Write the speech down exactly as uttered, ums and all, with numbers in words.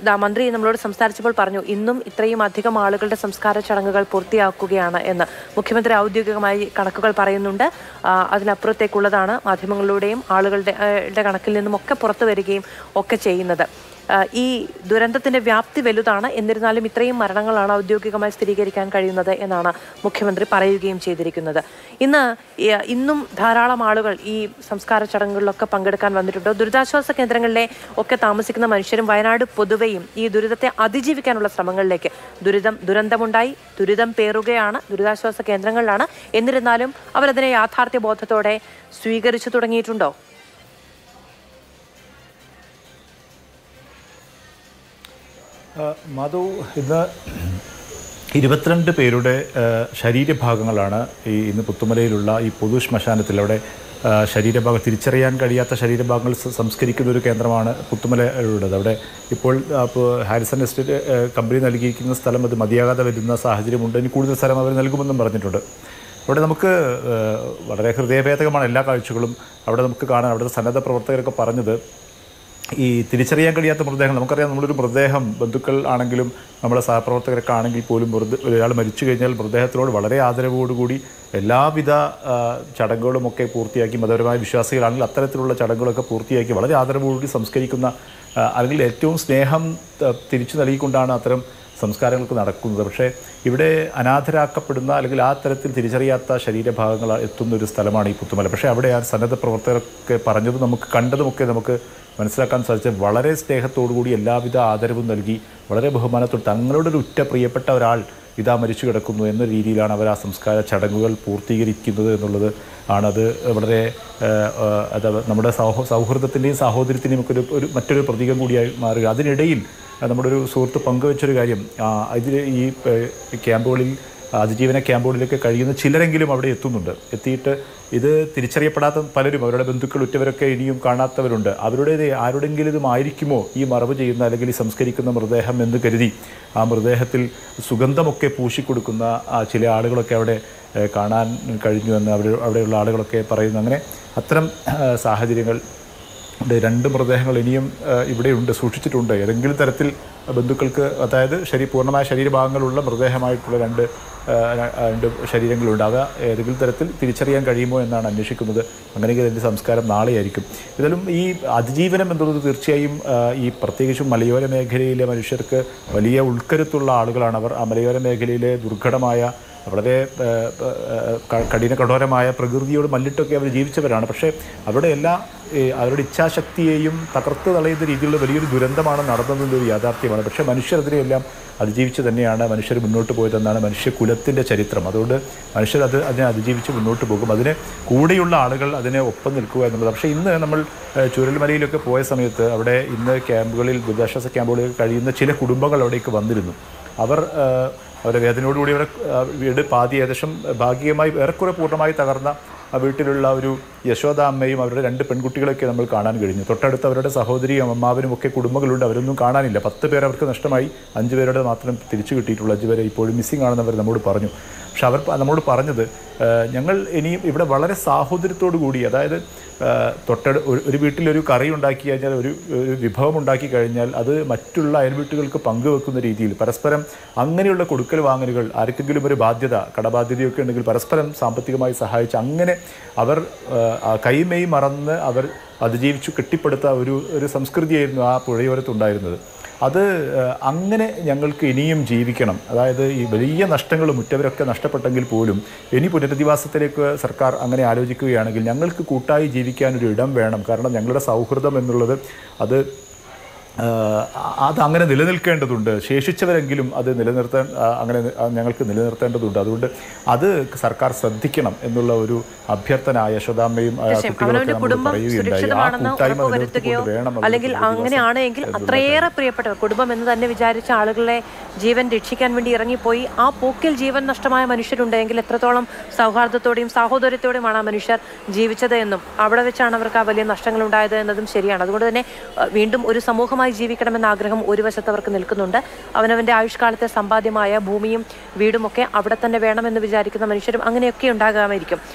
മന്ത്രി നമ്മളോട് സംസാരിച്ചപ്പോൾ പറഞ്ഞു ഇന്നും ഇത്രയും അധികം ആളുകളുടെ സംസ്കാര ചടങ്ങുകൾ പൂർത്തിയാക്കുകയാണ് എന്ന്. മുഖ്യമന്ത്രി ഔദ്യോഗികമായി കണക്കുകൾ പറയുന്നുണ്ട്. അതിനപ്പുറത്തേക്കുള്ളതാണ് മാധ്യമങ്ങളിലൂടെയും ആളുകളുടെ കണക്കിൽ നിന്നും ഒക്കെ പുറത്തു വരികയും ഒക്കെ ചെയ്യുന്നത്. ഈ ദുരന്തത്തിന്റെ വ്യാപ്തി വലുതാണ്, എന്നിരുന്നാലും ഇത്രയും മരണങ്ങളാണ് ഔദ്യോഗികമായി സ്ഥിരീകരിക്കാൻ കഴിയുന്നത് എന്നാണ് മുഖ്യമന്ത്രി പറയുകയും ചെയ്തിരിക്കുന്നത്. ഇന്ന് ഇന്നും ധാരാളം ആളുകൾ ഈ സംസ്കാര ചടങ്ങുകളിലൊക്കെ പങ്കെടുക്കാൻ വന്നിട്ടുണ്ട്. ദുരിതാശ്വാസ കേന്ദ്രങ്ങളിലെ ഒക്കെ താമസിക്കുന്ന മനുഷ്യരും വയനാട് പൊതുവെയും ഈ ദുരിതത്തെ അതിജീവിക്കാനുള്ള ശ്രമങ്ങളിലേക്ക്, ദുരിതം ദുരന്തമുണ്ടായി ദുരിതം പേറുകയാണ്, ദുരിതാശ്വാസ കേന്ദ്രങ്ങളിലാണ്, എന്നിരുന്നാലും അവരതിനെ യാഥാർത്ഥ്യ ബോധത്തോടെ സ്വീകരിച്ചു തുടങ്ങിയിട്ടുണ്ടോ? മധു, ഇന്ന് ഇരുപത്തിരണ്ട് പേരുടെ ശരീരഭാഗങ്ങളാണ് ഈ ഇന്ന് പുത്തുമലയിലുള്ള ഈ പൊതു ശ്മശാനത്തിൽ, അവിടെ ശരീരഭാഗം തിരിച്ചറിയാൻ കഴിയാത്ത ശരീരഭാഗങ്ങൾ സംസ്കരിക്കുന്ന ഒരു കേന്ദ്രമാണ് പുത്തുമലയുള്ളത്. അവിടെ ഇപ്പോൾ ഹാരിസൺ എസ്റ്റേറ്റ് കമ്പനി നൽകിയിരിക്കുന്ന സ്ഥലം അത് മതിയാകാതെ വരുന്ന സാഹചര്യമുണ്ട്. ഇനി കൂടുതൽ സ്ഥലം അവർ നൽകുമെന്നും പറഞ്ഞിട്ടുണ്ട്. അവിടെ നമുക്ക് വളരെ ഹൃദയഭേദകമാണ് എല്ലാ കാഴ്ചകളും അവിടെ നമുക്ക് കാണാൻ. അവിടുത്തെ സന്നദ്ധ പ്രവർത്തകരൊക്കെ പറഞ്ഞത് ഈ തിരിച്ചറിയാൻ കഴിയാത്ത മൃതദേഹങ്ങൾ, നമുക്കറിയാം നമ്മളൊരു മൃതദേഹം ബന്ധുക്കൾ ആണെങ്കിലും നമ്മളെ സഹപ്രവർത്തകരൊക്കെ ആണെങ്കിൽ പോലും മൃത ഒരാൾ മരിച്ചു കഴിഞ്ഞാൽ മൃതദേഹത്തിനോട് വളരെ ആദരവോടുകൂടി എല്ലാവിധ ചടങ്ങുകളുമൊക്കെ പൂർത്തിയാക്കി, മതപരമായ വിശ്വാസികളാണെങ്കിൽ അത്തരത്തിലുള്ള ചടങ്ങുകളൊക്കെ പൂർത്തിയാക്കി വളരെ ആദരവോടുകൂടി സംസ്കരിക്കുന്ന, അല്ലെങ്കിൽ ഏറ്റവും സ്നേഹം തിരിച്ചു നൽകിക്കൊണ്ടാണ് അത്തരം സംസ്കാരങ്ങൾക്ക് നടക്കുന്നത്. പക്ഷേ ഇവിടെ അനാഥരാക്കപ്പെടുന്ന അല്ലെങ്കിൽ ആ തരത്തിൽ തിരിച്ചറിയാത്ത ശരീരഭാഗങ്ങൾ എത്തുന്ന ഒരു സ്ഥലമാണ് ഈ പുത്തുമല. പക്ഷേ അവിടെ ആ സന്നദ്ധ പ്രവർത്തകരൊക്കെ പറഞ്ഞതും നമുക്ക് കണ്ടതുമൊക്കെ നമുക്ക് മനസ്സിലാക്കാൻ സാധിച്ചത് വളരെ സ്നേഹത്തോടുകൂടി എല്ലാവിധ ആദരവും നൽകി വളരെ ബഹുമാനത്തോട് തങ്ങളുടെ ഒരു ഉറ്റ പ്രിയപ്പെട്ട ഒരാൾ ഇതാ മരിച്ചു കിടക്കുന്നു എന്ന രീതിയിലാണ് അവർ ആ സംസ്കാര ചടങ്ങുകൾ പൂർത്തീകരിക്കുന്നത് എന്നുള്ളത് ആണത്. വളരെ അത് നമ്മുടെ സൗഹ സൗഹൃദത്തിൻ്റെയും സാഹോദര്യത്തിൻ്റെയും ഒക്കെ ഒരു ഒരു മറ്റൊരു പ്രതീകം കൂടിയായി മാറുക. അതിനിടയിൽ നമ്മുടെ ഒരു സുഹൃത്ത് പങ്കുവച്ചൊരു കാര്യം, ഇതിൽ ഈ ക്യാമ്പുകളിൽ അതിജീവന ക്യാമ്പുകളിലൊക്കെ കഴിയുന്ന ചിലരെങ്കിലും അവിടെ എത്തുന്നുണ്ട്. എത്തിയിട്ട് ഇത് തിരിച്ചറിയപ്പെടാത്ത പലരും, അവരുടെ ബന്ധുക്കൾ ഉറ്റവരൊക്കെ ഇനിയും കാണാത്തവരുണ്ട്. അവരുടെ ആരുടെങ്കിലും ഇതുമായിരിക്കുമോ ഈ മറവ് ചെയ്യുന്ന അല്ലെങ്കിൽ ഈ സംസ്കരിക്കുന്ന മൃതദേഹം എന്ന് കരുതി ആ മൃതദേഹത്തിൽ സുഗന്ധമൊക്കെ പൂശിക്കൊടുക്കുന്ന ചില ആളുകളൊക്കെ അവിടെ കാണാൻ കഴിഞ്ഞു എന്ന് അവിടെ അവിടെയുള്ള ആളുകളൊക്കെ പറയുന്നു. അങ്ങനെ അത്തരം സാഹചര്യങ്ങൾ രണ്ട് മൃതദേഹങ്ങൾ ഇനിയും ഇവിടെയുണ്ട്, സൂക്ഷിച്ചിട്ടുണ്ട്. ഏതെങ്കിലും തരത്തിൽ ബന്ധുക്കൾക്ക്, അതായത് ശരീര പൂർണ്ണമായ ശരീരഭാഗങ്ങളുള്ള മൃതദേഹമായിട്ടുള്ള രണ്ട് രണ്ട് ശരീരങ്ങളുണ്ട്. അവ ഏതെങ്കിലും തരത്തിൽ തിരിച്ചറിയാൻ കഴിയുമോ എന്നാണ് അന്വേഷിക്കുന്നത്. അങ്ങനെയെങ്കിൽ അതിൻ്റെ സംസ്കാരം നാളെയായിരിക്കും. ഇതിലും ഈ അതിജീവനം എന്നുള്ളത് തീർച്ചയായും ഈ പ്രത്യേകിച്ചും മലയോര മേഖലയിലെ മനുഷ്യർക്ക് വലിയ ഉൾക്കരുത്തുള്ള ആളുകളാണ് അവർ. ആ മലയോര മേഖലയിലെ ദുർഘടമായ വളരെ കഠിന കഠോരമായ പ്രകൃതിയോട് മല്ലിട്ടൊക്കെ അവർ ജീവിച്ചവരാണ്. പക്ഷേ അവരുടെ എല്ലാ അവരുടെ ഇച്ഛാശക്തിയെയും തകർത്ത് തളയുന്ന രീതിയിലുള്ള വലിയൊരു ദുരന്തമാണ് നടന്നതെന്നൊരു യാഥാർത്ഥ്യമാണ്. പക്ഷേ മനുഷ്യരതിനെയെല്ലാം അതിജീവിച്ച് തന്നെയാണ് മനുഷ്യർ മുന്നോട്ട് പോയതെന്നാണ് മനുഷ്യകുലത്തിൻ്റെ ചരിത്രം. അതുകൊണ്ട് മനുഷ്യർ അത് അതിനെ അതിജീവിച്ച് മുന്നോട്ട് പോകും. അതിന് കൂടെയുള്ള ആളുകൾ അതിനെ ഒപ്പം നിൽക്കുക എന്നുള്ളത്. പക്ഷേ ഇന്ന് നമ്മൾ ചുരൽമലയിലൊക്കെ പോയ സമയത്ത് അവിടെ ഇന്ന് ക്യാമ്പുകളിൽ, ദുരിതാശ്വാസ ക്യാമ്പുകളിൽ കഴിയുന്ന ചില കുടുംബങ്ങൾ അവിടേക്ക് വന്നിരുന്നു. അവർ അവരുടെ വേദനയോടുകൂടി അവരെ വീട് പാതി ഏകദേശം ഭാഗികമായി ഏറെക്കുറെ പൂർണ്ണമായി തകർന്ന ആ വീട്ടിലുള്ള ഒരു യശോദ അമ്മയും അവരുടെ രണ്ട് പെൺകുട്ടികളൊക്കെ നമ്മൾ കാണാൻ കഴിഞ്ഞു. തൊട്ടടുത്ത് അവരുടെ സഹോദരിയും അമ്മാവനും ഒക്കെ കുടുംബങ്ങളുണ്ട്. അവരൊന്നും കാണാനില്ല. പത്ത് പേർ അവർക്ക് നഷ്ടമായി. അഞ്ച് പേരുടെ മാത്രം തിരിച്ചു കിട്ടിയിട്ടുള്ളൂ. അഞ്ച് പേരെ ഇപ്പോഴും മിസ്സിംഗ് ആണെന്ന് അവർ നമ്മോട് പറഞ്ഞു. പക്ഷെ അവർ നമ്മോട് പറഞ്ഞത്, ഞങ്ങൾ ഇനിയും ഇവിടെ വളരെ സാഹോദര്യത്തോടു കൂടി, അതായത് തൊട്ടടു ഒരു വീട്ടിലൊരു കറി ഉണ്ടാക്കി കഴിഞ്ഞാൽ, ഒരു ഒരു വിഭവം ഉണ്ടാക്കി കഴിഞ്ഞാൽ അത് മറ്റുള്ള അയൽവീട്ടുകൾക്ക് പങ്കുവെക്കുന്ന രീതിയിൽ പരസ്പരം അങ്ങനെയുള്ള കൊടുക്കൽ വാങ്ങലുകൾ, ആർക്കെങ്കിലും ഒരു ബാധ്യത, കടബാധ്യതയൊക്കെ ഉണ്ടെങ്കിൽ പരസ്പരം സാമ്പത്തികമായി സഹായിച്ച് അങ്ങനെ അവർ കൈമേയ് മറന്ന് അവർ അതിജീവിച്ചു കെട്ടിപ്പടുത്ത ഒരു ഒരു സംസ്കൃതിയായിരുന്നു ആ പുഴയോരത്തുണ്ടായിരുന്നത്. അത് അങ്ങനെ ഞങ്ങൾക്ക് ഇനിയും ജീവിക്കണം. അതായത് ഈ വലിയ നഷ്ടങ്ങളും മുറ്റവരൊക്കെ നഷ്ടപ്പെട്ടെങ്കിൽ പോലും ഇനി പുനരധിവാസത്തിലേക്ക് സർക്കാർ അങ്ങനെ ആലോചിക്കുകയാണെങ്കിൽ ഞങ്ങൾക്ക് കൂട്ടായി ജീവിക്കാനൊരു ഇടം വേണം. കാരണം ഞങ്ങളുടെ സൗഹൃദം എന്നുള്ളത് അത് അതങ്ങനെ നിലനിൽക്കേണ്ടതുണ്ട്. ശേഷിച്ചവരെങ്കിലും അത് നിലനിർത്താൻ അങ്ങനെ ഞങ്ങൾക്ക് നിലനിർത്തേണ്ടതുണ്ട്. അതുകൊണ്ട് അത് സർക്കാർ ശ്രദ്ധിക്കണം എന്നുള്ള ഒരു അഭ്യർത്ഥന യശോദാമ്മയും അല്ലെങ്കിൽ അങ്ങനെയാണെങ്കിൽ അത്രയേറെ പ്രിയപ്പെട്ടവർ, കുടുംബം എന്ന് തന്നെ വിചാരിച്ച ആളുകളെ ജീവൻ രക്ഷിക്കാൻ വേണ്ടി ഇറങ്ങിപ്പോയി ആ പോക്കിൽ ജീവൻ നഷ്ടമായ മനുഷ്യരുണ്ടെങ്കിൽ എത്രത്തോളം സൗഹാർദ്ദത്തോടെയും സാഹോദര്യത്തോടെയുമാണ് ആ മനുഷ്യർ ജീവിച്ചത് എന്നും അവിടെ വെച്ചാണ് അവർക്ക് ആ വലിയ നഷ്ടങ്ങൾ ഉണ്ടായത് എന്നതും ശരിയാണ്. അതുകൊണ്ട് തന്നെ വീണ്ടും ഒരു സമൂഹം ജീവിക്കണമെന്ന ആഗ്രഹം ഒരു വശത്ത് അവർക്ക് നിൽക്കുന്നുണ്ട്. അവനവന്റെ ആയുഷ്കാലത്തെ സമ്പാദ്യമായ ഭൂമിയും വീടുമൊക്കെ അവിടെ തന്നെ വേണമെന്ന് വിചാരിക്കുന്ന മനുഷ്യരും അങ്ങനെയൊക്കെ ഉണ്ടാകാമായിരിക്കും.